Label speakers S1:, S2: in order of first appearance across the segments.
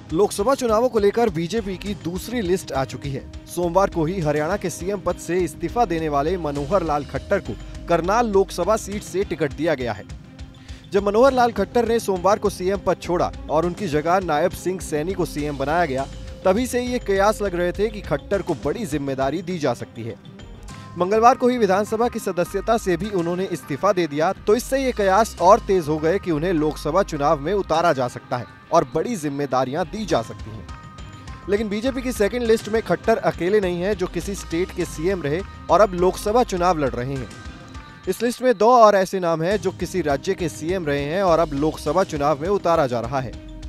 S1: लोकसभा चुनावों को लेकर बीजेपी की दूसरी लिस्ट आ चुकी है। सोमवार को ही हरियाणा के सीएम पद से इस्तीफा देने वाले मनोहर लाल खट्टर को करनाल लोकसभा सीट से टिकट दिया गया है। जब मनोहर लाल खट्टर ने सोमवार को सीएम पद छोड़ा और उनकी जगह नायब सिंह सैनी को सीएम बनाया गया, तभी से ये कयास लग रहे थे कि खट्टर को बड़ी जिम्मेदारी दी जा सकती है। मंगलवार को ही विधानसभा की सदस्यता से भी उन्होंने इस्तीफा दे दिया, तो इससे ये कयास और तेज हो गए कि उन्हें लोकसभा चुनाव में उतारा जा सकता है और बड़ी जिम्मेदारियां दी जा सकती हैं। लेकिन बीजेपी की सेकंड लिस्ट में खट्टर अकेले नहीं हैं जो किसी स्टेट के सीएम रहे और अब लोकसभा चुनाव लड़ रहे हैं। इस लिस्ट में 2 और ऐसे नाम हैं जो किसी राज्य के सीएम रहे हैं और अब लोकसभा चुनाव में उतारा जा रहा है।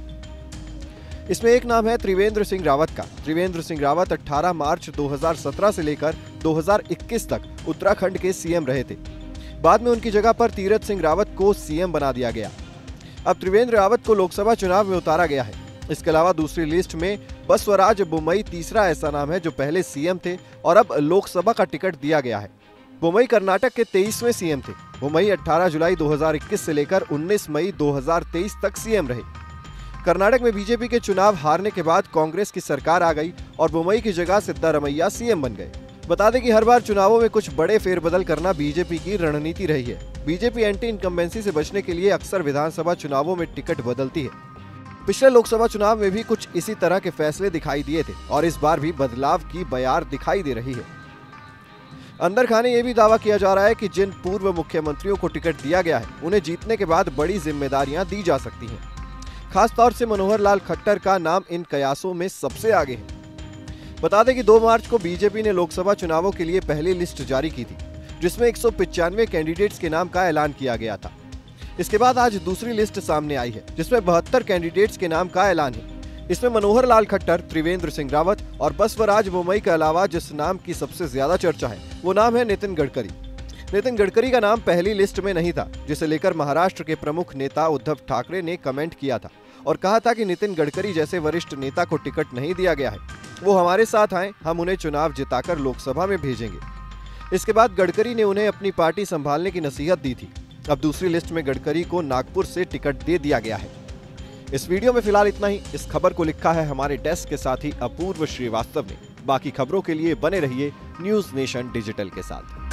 S1: इसमें एक नाम है त्रिवेंद्र सिंह रावत का। त्रिवेंद्र सिंह रावत 18 मार्च 2017 से लेकर 2021 तक उत्तराखंड के सीएम रहे थे। बाद में उनकी जगह पर तीरथ सिंह रावत को सीएम बना दिया गया। अब त्रिवेंद्र रावत को लोकसभा चुनाव में उतारा गया है। इसके अलावा दूसरी लिस्ट में बसवराज बोम्मई तीसरा ऐसा नाम है जो पहले सीएम थे और अब लोकसभा का टिकट दिया गया है। बोम्मई कर्नाटक के 23वें सीएम थे। बोम्मई 18 जुलाई 2021 से लेकर 19 मई 2023 तक सीएम रहे। कर्नाटक में बीजेपी के चुनाव हारने के बाद कांग्रेस की सरकार आ गई और बोम्मई की जगह सिद्धारमैया सीएम बन गए। बता दें कि हर बार चुनावों में कुछ बड़े फेरबदल करना बीजेपी की रणनीति रही है। बीजेपी एंटी इनकम्बेंसी से बचने के लिए अक्सर विधानसभा चुनावों में टिकट बदलती है। पिछले लोकसभा चुनाव में भी कुछ इसी तरह के फैसले दिखाई दिए थे और इस बार भी बदलाव की बयार दिखाई दे रही है। अंदर खाने ये भी दावा किया जा रहा है कि जिन पूर्व मुख्यमंत्रियों को टिकट दिया गया है उन्हें जीतने के बाद बड़ी जिम्मेदारियां दी जा सकती हैं। खास तौर से मनोहर लाल खट्टर का नाम इन कयासों में सबसे आगे है। बता दें कि 2 मार्च को बीजेपी ने लोकसभा चुनावों के लिए पहली लिस्ट जारी की थी, जिसमें 195 कैंडिडेट्स के नाम का ऐलान किया गया था। इसके बाद आज दूसरी लिस्ट सामने आई है, जिसमें 72 कैंडिडेट्स के नाम का ऐलान है। इसमें मनोहर लाल खट्टर, त्रिवेंद्र सिंह रावत और बसवराज बोम्मई के अलावा जिस नाम की सबसे ज्यादा चर्चा है वो नाम है नितिन गडकरी। नितिन गडकरी का नाम पहली लिस्ट में नहीं था, जिसे लेकर महाराष्ट्र के प्रमुख नेता उद्धव ठाकरे ने कमेंट किया था और कहा था कि नितिन गडकरी जैसे वरिष्ठ नेता को टिकट नहीं दिया गया है, वो हमारे साथ आए, हम उन्हें चुनाव जिताकर लोकसभा में भेजेंगे। इसके बाद गडकरी ने उन्हें अपनी पार्टी संभालने की नसीहत दी थी। अब दूसरी लिस्ट में गडकरी को नागपुर से टिकट दे दिया गया है। इस वीडियो में फिलहाल इतना ही। इस खबर को लिखा है हमारे डेस्क के साथी अपूर्व श्रीवास्तव ने। बाकी खबरों के लिए बने रहिए न्यूज़ नेशन डिजिटल के साथ।